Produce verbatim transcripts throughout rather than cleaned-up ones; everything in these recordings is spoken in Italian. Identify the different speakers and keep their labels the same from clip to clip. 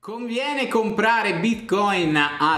Speaker 1: Conviene comprare Bitcoin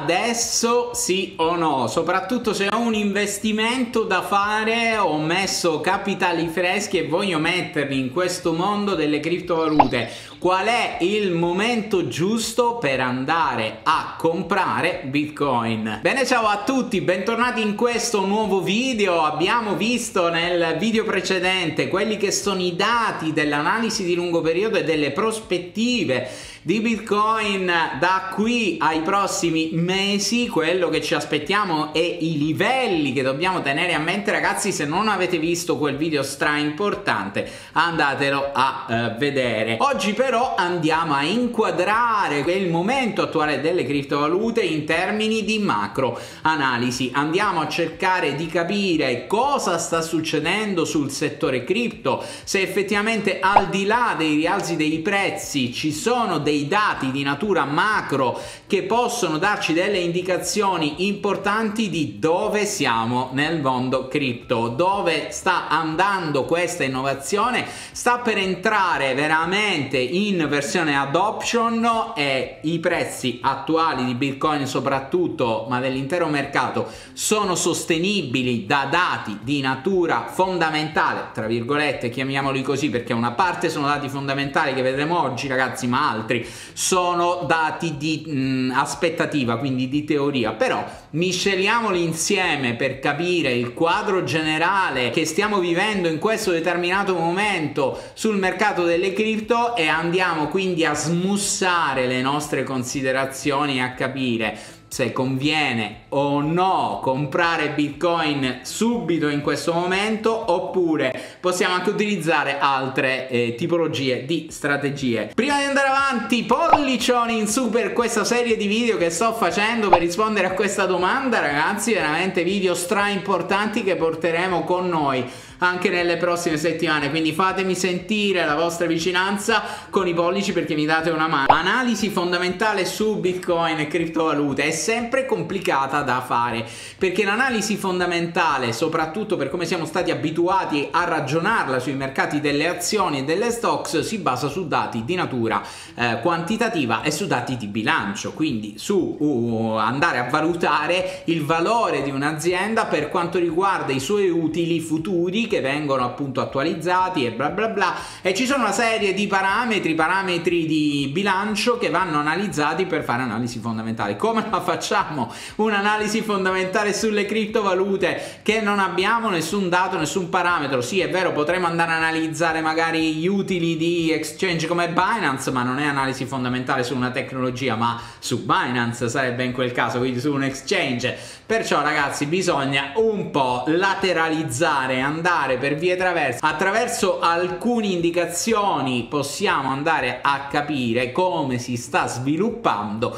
Speaker 1: adesso, sì o no? Soprattutto se ho un investimento da fare, ho messo capitali freschi e voglio metterli in questo mondo delle criptovalute. Qual è il momento giusto per andare a comprare Bitcoin? Bene, ciao a tutti, bentornati in questo nuovo video. Abbiamo visto nel video precedente quelli che sono i dati dell'analisi di lungo periodo e delle prospettive di Bitcoin da qui ai prossimi mesi. Quello che ci aspettiamo e i livelli che dobbiamo tenere a mente. Ragazzi, se non avete visto quel video stra importante, andatelo a eh, vedere. Oggi però andiamo a inquadrare il momento attuale delle criptovalute in termini di macro analisi. Andiamo a cercare di capire cosa sta succedendo sul settore cripto, se effettivamente al di là dei rialzi dei prezzi ci sono dei dati di natura macro che possono darci delle indicazioni importanti di dove siamo nel mondo cripto, dove sta andando questa innovazione. Sta per entrare veramente in versione adoption e i prezzi attuali di Bitcoin soprattutto, ma dell'intero mercato, sono sostenibili da dati di natura fondamentale, tra virgolette chiamiamoli così, perché una parte sono dati fondamentali che vedremo oggi, ragazzi, ma altri sono dati di mh, aspettativa, quindi di teoria. Però misceliamoli insieme per capire il quadro generale che stiamo vivendo in questo determinato momento sul mercato delle cripto e andiamo quindi a smussare le nostre considerazioni e a capire se conviene o no comprare Bitcoin subito in questo momento, oppure possiamo anche utilizzare altre eh, tipologie di strategie. Prima di andare avanti, pollicioni in su per questa serie di video che sto facendo per rispondere a questa domanda, ragazzi. Veramente video stra importanti che porteremo con noi anche nelle prossime settimane, quindi fatemi sentire la vostra vicinanza con i pollici perché mi date una mano. Analisi fondamentale su Bitcoin e criptovalute è sempre complicata da fare, perché l'analisi fondamentale, soprattutto per come siamo stati abituati a ragionarla sui mercati delle azioni e delle stocks, si basa su dati di natura eh, quantitativa e su dati di bilancio, quindi su uh, andare a valutare il valore di un'azienda per quanto riguarda i suoi utili futuri che vengono appunto attualizzati e bla bla bla, e ci sono una serie di parametri parametri di bilancio che vanno analizzati per fare analisi fondamentali. Come la facciamo un'analisi fondamentale sulle criptovalute che non abbiamo nessun dato, nessun parametro? Sì, è vero, potremmo andare a analizzare magari gli utili di exchange come Binance, ma non è analisi fondamentale su una tecnologia, ma su Binance sarebbe in quel caso, quindi su un exchange. Perciò, ragazzi, bisogna un po' lateralizzare, andare per vie traverse. Attraverso alcune indicazioni possiamo andare a capire come si sta sviluppando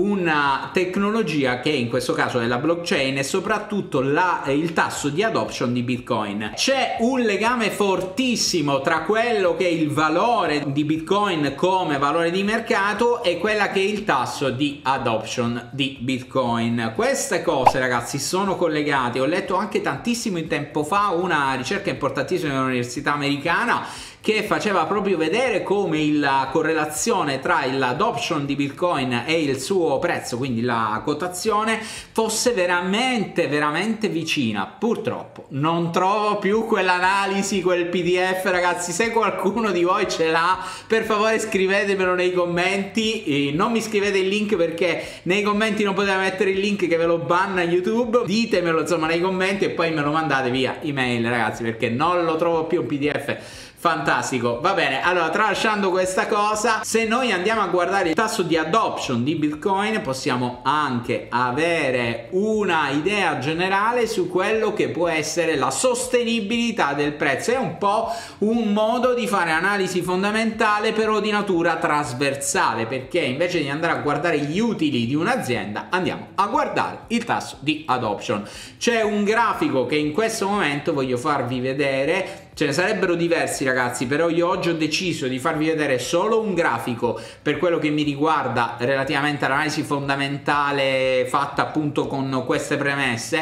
Speaker 1: una tecnologia che in questo caso è la blockchain e soprattutto la, il tasso di adoption di Bitcoin. C'è un legame fortissimo tra quello che è il valore di Bitcoin come valore di mercato e quella che è il tasso di adoption di Bitcoin. Queste cose, ragazzi, sono collegate. Ho letto anche tantissimo in tempo fa una ricerca importantissima dell'università americana che faceva proprio vedere come la correlazione tra l'adoption di Bitcoin e il suo prezzo, quindi la quotazione, fosse veramente veramente vicina. Purtroppo non trovo più quell'analisi, quel P D F, ragazzi. Se qualcuno di voi ce l'ha, per favore scrivetemelo nei commenti. E non mi scrivete il link perché nei commenti non potete mettere il link che ve lo banna YouTube. Ditemelo insomma nei commenti e poi me lo mandate via email, ragazzi, perché non lo trovo più un P D F fantastico. Va bene, allora, tralasciando questa cosa, se noi andiamo a guardare il tasso di adoption di Bitcoin possiamo anche avere una idea generale su quello che può essere la sostenibilità del prezzo. È un po' un modo di fare analisi fondamentale, però di natura trasversale, perché invece di andare a guardare gli utili di un'azienda andiamo a guardare il tasso di adoption. C'è un grafico che in questo momento voglio farvi vedere. Ce ne sarebbero diversi, ragazzi, però io oggi ho deciso di farvi vedere solo un grafico per quello che mi riguarda relativamente all'analisi fondamentale fatta appunto con queste premesse,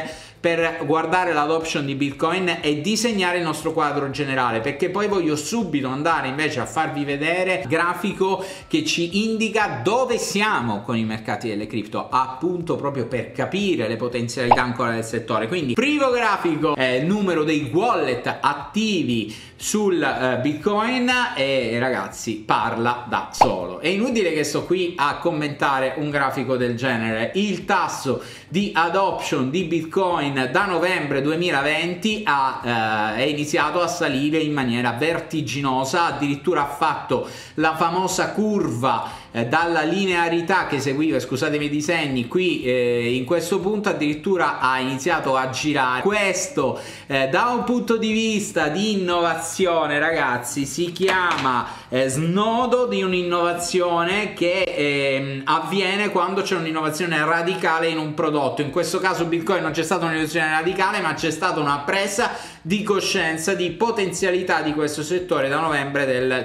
Speaker 1: per guardare l'adoption di Bitcoin e disegnare il nostro quadro generale, perché poi voglio subito andare invece a farvi vedere il grafico che ci indica dove siamo con i mercati delle cripto, appunto proprio per capire le potenzialità ancora del settore. Quindi primo grafico è il numero dei wallet attivi sul uh, Bitcoin e ragazzi parla da solo. È inutile che sto qui a commentare un grafico del genere. Il tasso di adoption di Bitcoin da novembre duemilaventi ha, uh, è iniziato a salire in maniera vertiginosa, addirittura ha fatto la famosa curva eh, dalla linearità che seguiva, scusatemi i disegni qui, eh, in questo punto addirittura ha iniziato a girare. Questo eh, da un punto di vista di innovazione, ragazzi, si chiama eh, snodo di un'innovazione che eh, avviene quando c'è un'innovazione radicale in un prodotto. In questo caso Bitcoin non c'è stata un'innovazione radicale, ma c'è stata una presa di coscienza di potenzialità di questo settore da novembre del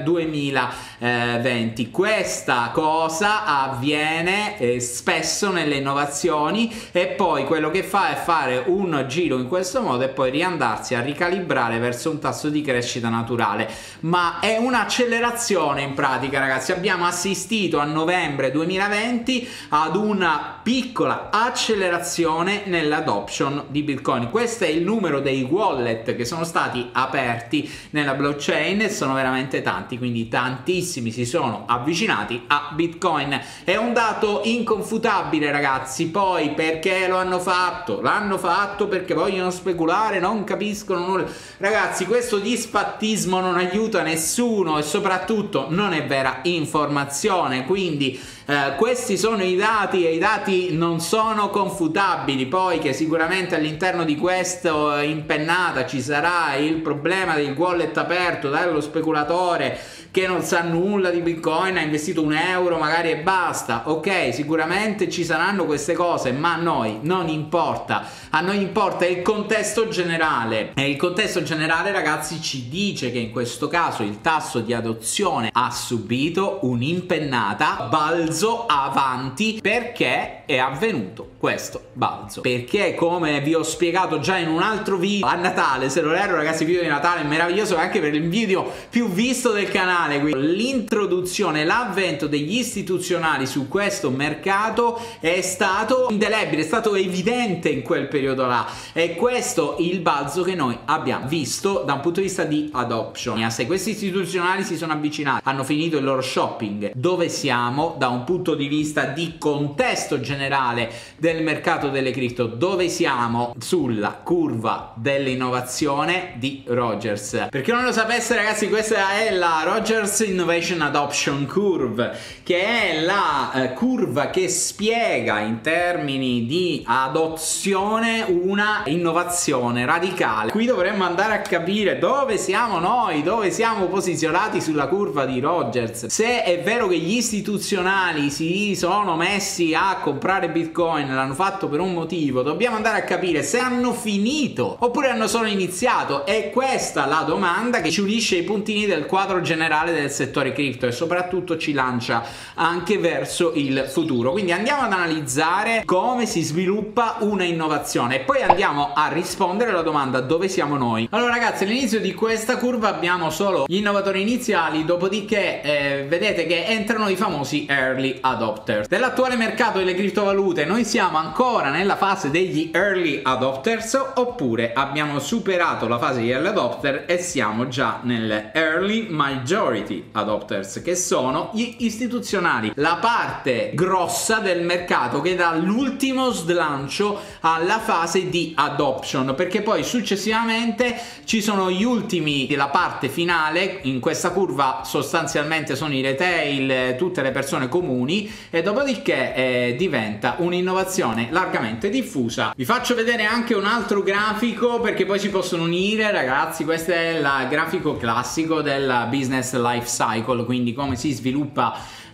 Speaker 1: duemilaventi. Questa cosa avviene eh, spesso nelle innovazioni, e poi quello che fa è fare un giro in questo modo e poi riandarsi a ricalibrare verso un tasso di crescita naturale. Ma è un'accelerazione in pratica, ragazzi. Abbiamo assistito a novembre duemilaventi ad una piccola accelerazione nell'adoption di Bitcoin. Questo è il numero dei wallet che sono stati aperti nella blockchain e sono veramente tanti, quindi tantissimi si sono avvicinati a Bitcoin. È un dato inconfutabile, ragazzi. Poi perché lo hanno fatto? L'hanno fatto perché vogliono speculare, non capiscono nulla. Ragazzi, questo disfattismo non aiuta nessuno e soprattutto non è vera informazione, quindi eh, questi sono i dati e i dati non sono confutabili. Poi che sicuramente all'interno di questo impennata ci sarà il problema del wallet aperto dallo speculatore che non sa nulla di Bitcoin, ha investito un euro magari e basta. Ok, sicuramente ci saranno queste cose, ma a noi non importa. A noi importa il contesto generale, e il contesto generale, ragazzi, ci dice che in questo caso il tasso di adozione ha subito un'impennata, balzo avanti. Perché è avvenuto questo balzo? Perché, come vi ho spiegato già in un altro video a Natale, se non erro, ragazzi, il video di Natale è meraviglioso anche per il video più visto del canale. L'introduzione, l'avvento degli istituzionali su questo mercato è stato indelebile, è stato evidente in quel periodo là, e questo il balzo che noi abbiamo visto da un punto di vista di adoption. Se questi istituzionali si sono avvicinati, hanno finito il loro shopping, dove siamo da un punto di vista di contesto generale del mercato delle cripto? Dove siamo sulla curva dell'innovazione di Rogers. Per chi non lo sapesse, ragazzi, questa è la Rogers Innovation Adoption Curve, che è la eh, curva che spiega in termini di adozione una innovazione radicale. Qui dovremmo andare a capire dove siamo noi, dove siamo posizionati sulla curva di Rogers. Se è vero che gli istituzionali si sono messi a comprare Bitcoin, l'hanno fatto per un motivo, dobbiamo andare a capire se hanno finito oppure hanno solo iniziato. È questa la domanda che ci unisce i puntini del quadro generale del settore cripto e soprattutto ci lancia anche verso il futuro. Quindi andiamo ad analizzare come si sviluppa una innovazione e poi andiamo a rispondere alla domanda dove siamo noi. Allora, ragazzi, all'inizio di questa curva abbiamo solo gli innovatori iniziali, dopodiché eh, vedete che entrano i famosi early adopters. Dell'attuale mercato delle criptovalute noi siamo ancora nella fase degli early adopters, oppure abbiamo superato la fase degli early adopter e siamo già nelle early majority adopters, che sono gli istituzionali, la parte grossa del mercato che dà l'ultimo slancio alla fase di adoption, perché poi successivamente ci sono gli ultimi, la parte finale. In questa curva sostanzialmente sono i retail, tutte le persone comuni, e dopodiché eh, diventa un'innovazione largamente diffusa. Vi faccio vedere anche un altro grafico perché poi si possono unire, ragazzi. Questo è il grafico classico del business life cycle, quindi come si sviluppa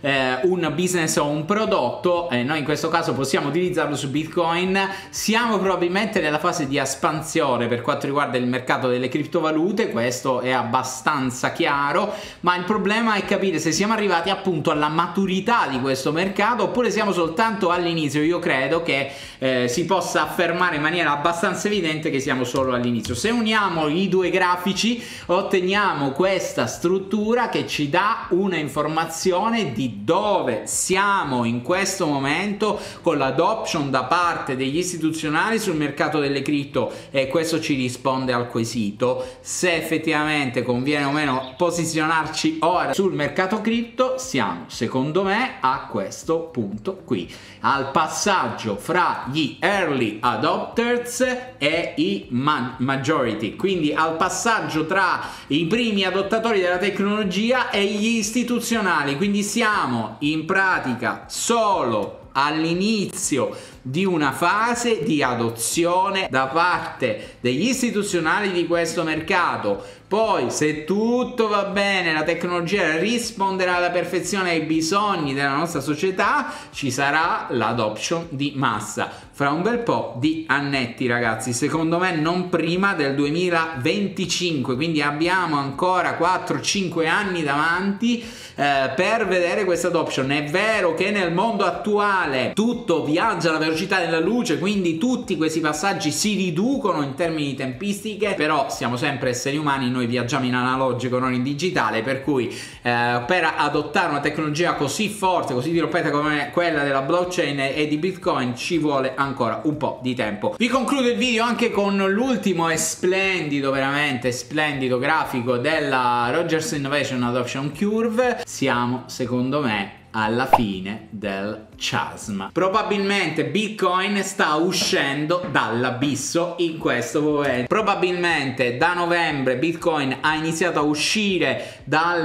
Speaker 1: eh, un business o un prodotto, eh, noi in questo caso possiamo utilizzarlo su Bitcoin. Siamo probabilmente nella fase di espansione per quanto riguarda il mercato delle criptovalute, questo è abbastanza chiaro, ma il problema è capire se siamo arrivati appunto alla maturità di questo mercato oppure siamo soltanto all'inizio. Io credo che eh, si possa affermare in maniera abbastanza evidente che siamo solo all'inizio. Se uniamo i due grafici otteniamo questa struttura che ci dà una informazione di dove siamo in questo momento con l'adoption da parte degli istituzionali sul mercato delle cripto, e questo ci risponde al quesito se effettivamente conviene o meno posizionarci ora sul mercato cripto. Siamo secondo me a questo punto qui, al passaggio fra gli early adopters e i ma majority, quindi al passaggio tra i primi adottatori della tecnologia e gli istituzionali, quindi siamo in pratica solo all'inizio di una fase di adozione da parte degli istituzionali di questo mercato. Poi, se tutto va bene, la tecnologia risponderà alla perfezione ai bisogni della nostra società, ci sarà l'adoption di massa fra un bel po' di annetti, ragazzi, secondo me non prima del duemilaventicinque, quindi abbiamo ancora quattro cinque anni davanti eh, per vedere questa adoption. È vero che nel mondo attuale tutto viaggia alla velocità della luce, quindi tutti questi passaggi si riducono in termini di tempistiche, però siamo sempre esseri umani, noi viaggiamo in analogico, non in digitale, per cui eh, per adottare una tecnologia così forte, così dirompente come quella della blockchain e di Bitcoin ci vuole ancora un po' di tempo. Vi concludo il video anche con l'ultimo e splendido, veramente splendido grafico della Rogers Innovation Adoption Curve. Siamo secondo me alla fine del chasm. Probabilmente Bitcoin sta uscendo dall'abisso in questo momento. Probabilmente da novembre Bitcoin ha iniziato a uscire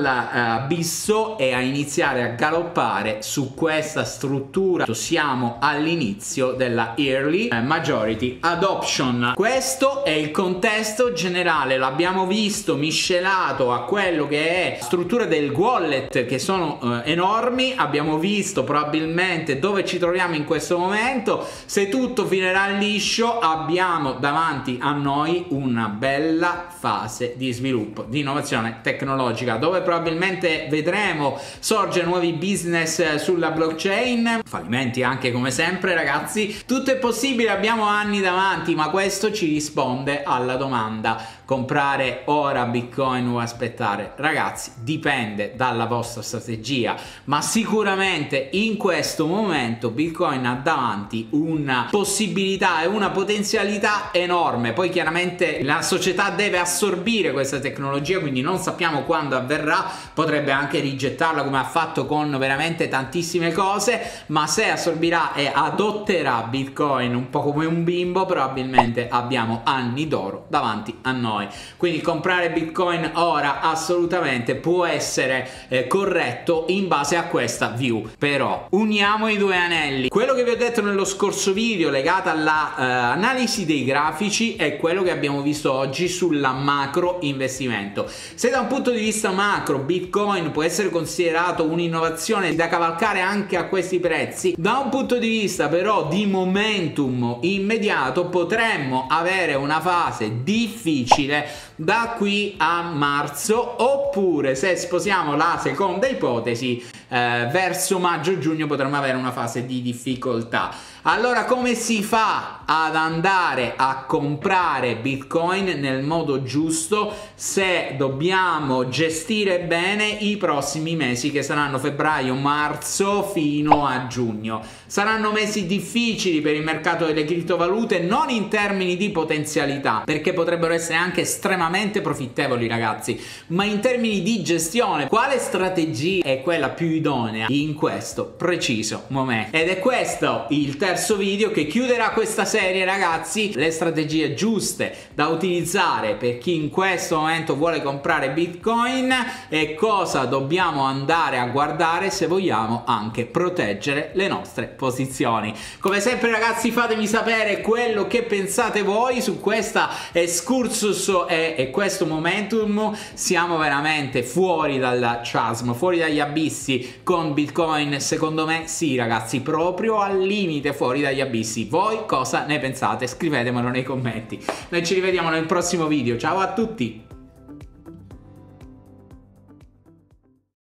Speaker 1: dall'abisso e a iniziare a galoppare su questa struttura. Siamo all'inizio della early majority adoption. Questo è il contesto generale, l'abbiamo visto miscelato a quello che è la struttura del wallet, che sono eh, enormi. Abbiamo visto probabilmente dove ci troviamo in questo momento. Se tutto finirà liscio abbiamo davanti a noi una bella fase di sviluppo, di innovazione tecnologica, dove probabilmente vedremo sorgere nuovi business sulla blockchain, fallimenti anche come sempre, ragazzi. Tutto è possibile, abbiamo anni davanti, ma questo ci risponde alla domanda: comprare ora Bitcoin o aspettare? Ragazzi, dipende dalla vostra strategia, ma sicuramente in questo momento Bitcoin ha davanti una possibilità e una potenzialità enorme. Poi chiaramente la società deve assorbire questa tecnologia, quindi non sappiamo quando avverrà, potrebbe anche rigettarla come ha fatto con veramente tantissime cose, ma se assorbirà e adotterà Bitcoin un po' come un bimbo, probabilmente abbiamo anni d'oro davanti a noi. Quindi comprare Bitcoin ora assolutamente può essere eh, corretto in base a questa view. Però uniamo i due anelli. Quello che vi ho detto nello scorso video legato alla eh, analisi dei grafici è quello che abbiamo visto oggi sulla macro investimento. Se da un punto di vista macro Bitcoin può essere considerato un'innovazione da cavalcare anche a questi prezzi, da un punto di vista però di momentum immediato potremmo avere una fase difficile da qui a marzo, oppure se sposiamo la seconda ipotesi eh, verso maggio-giugno potremmo avere una fase di difficoltà. Allora come si fa ad andare a comprare Bitcoin nel modo giusto se dobbiamo gestire bene i prossimi mesi, che saranno febbraio, marzo fino a giugno? Saranno mesi difficili per il mercato delle criptovalute, non in termini di potenzialità, perché potrebbero essere anche estremamente profittevoli, ragazzi, ma in termini di gestione. Quale strategia è quella più idonea in questo preciso momento? Ed è questo il terzo video che chiuderà questa serie, ragazzi. Le strategie giuste da utilizzare per chi in questo momento vuole comprare Bitcoin e cosa dobbiamo andare a guardare se vogliamo anche proteggere le nostre posizioni. Come sempre, ragazzi, fatemi sapere quello che pensate voi su questa excursus e è questo momentum, siamo veramente fuori dal chasm, fuori dagli abissi con Bitcoin. Secondo me sì ragazzi, proprio al limite fuori dagli abissi. Voi cosa ne pensate? Scrivetemelo nei commenti. Noi ci rivediamo nel prossimo video, ciao a tutti!